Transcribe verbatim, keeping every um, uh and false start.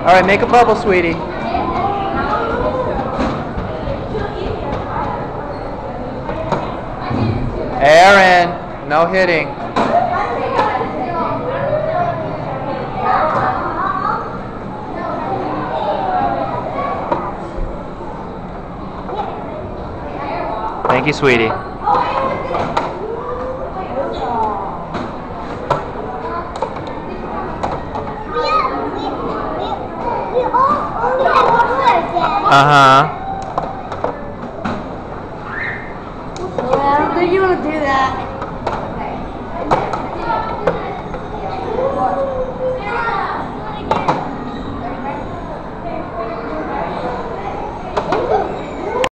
right, make a bubble, sweetie. Aaron, no hitting. Thank you, sweetie. Uh-huh. Well, I don't think you want to do that.